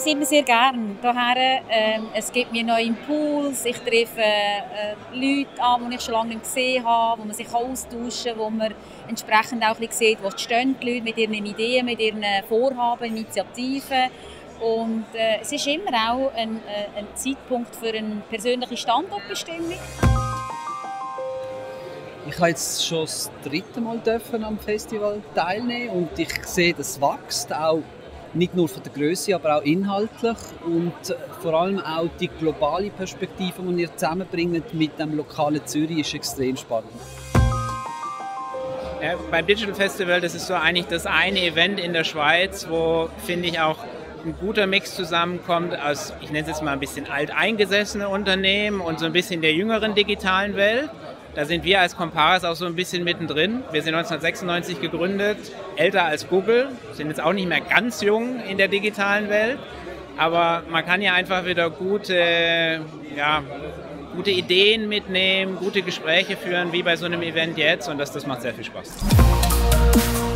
immer sehr gern hierher. Es gibt mir neuen Impuls. Ich treffe Leute an, die ich schon lange nicht gesehen habe, wo man sich austauschen kann, wo man entsprechend auch ein bisschen sieht, wo stehen die Leute mit ihren Ideen, mit ihren Vorhaben, Initiativen. Und es ist immer auch ein Zeitpunkt für eine persönliche Standortbestimmung. Ich habe jetzt schon das 3. Mal am Festival teilnehmen und ich sehe, das wächst auch nicht nur von der Größe, aber auch inhaltlich und vor allem auch die globale Perspektive, die wir zusammenbringt mit dem lokalen Zürich, ist extrem spannend. Ja, beim Digital Festival, das ist so eigentlich das eine Event in der Schweiz, wo, finde ich, auch ein guter Mix zusammenkommt aus, ich nenne es jetzt mal ein bisschen alteingesessene Unternehmen und so ein bisschen der jüngeren digitalen Welt. Da sind wir als Comparis auch so ein bisschen mittendrin. Wir sind 1996 gegründet, älter als Google, sind jetzt auch nicht mehr ganz jung in der digitalen Welt. Aber man kann ja einfach wieder gute Ideen mitnehmen, gute Gespräche führen, wie bei so einem Event jetzt. Und das macht sehr viel Spaß.